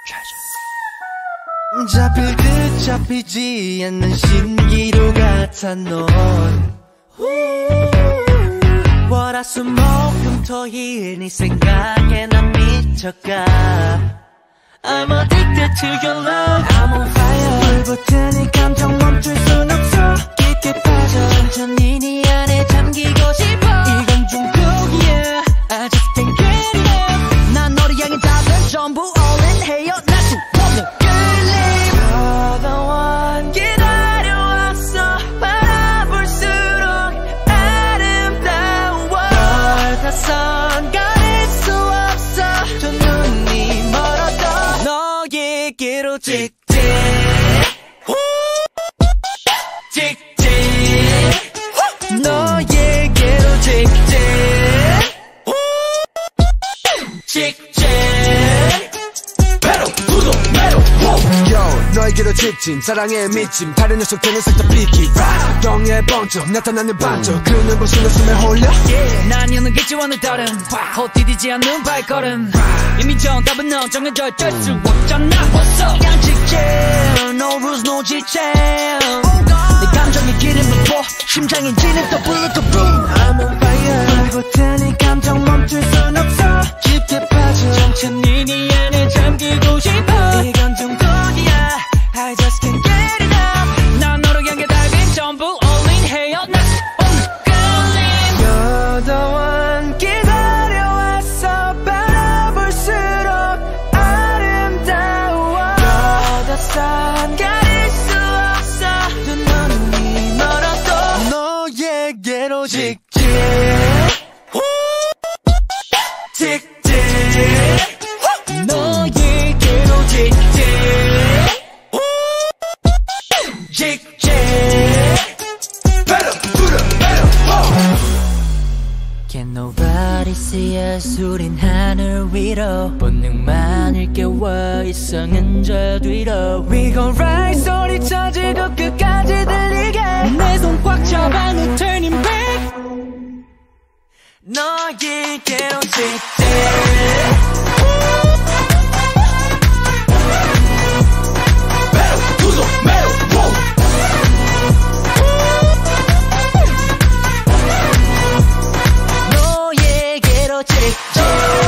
잡힐 듯 잡히지 않는 신기루 같은 넌 월화수목금토일 네 생각에 난 미쳐가 I'm addicted to your love I'm on fire 불붙은 이 감정 멈출 순 없어 깊게 빠져 천천히 네 안에 잠기고 싶어 이건 중독이야 I just can't get enough 난 너를 향해 다들 전부 all in 해요 날 수 없는 끌림 You're the one 기다려왔어 바라볼수록 아름다워 널 다선 가릴 수 없어 저 눈이 멀어도 너에게로 직진 직진 너에게로 직진 직진 배로 구도 배로 너에게로 직진 사랑에 미침 다른 녀석들은 살짝 비키 영의 번쩍 나타나는 반쪽 그 눈부신 웃음에 홀려 난 여는겠지 오늘 다른 헛디디지 않는 발걸음 이미 정답은 넌 정해져 있을 수 없잖아 그냥 직진 No rules no 지침 내 감정의 기름을 부어 심장에 지는 또 bullet to boom I'm on fire 불붙은 이 감정 멈출 순 없어 깊게 빠져 천천히 네 안에 잠기고 싶어 이건 중독이야 I just can't get enough 난 너를 향해 달린 전부 all in 해요 날 수 없는 끌림 You're the one 기다려왔어 바라볼수록 아름다워 You're the sun 가릴 수 없어 두 눈이 멀어도 너에게로 직진 직진 너에게로 직진 직진 Can nobody see us 우린 하늘 위로 본능만 일깨워 이성은 저 뒤로 We gon' ride 소리쳐 지고 끝까지 들리게 내 손 꽉 잡아 no turning back 너에게로 직진 너에게로 직진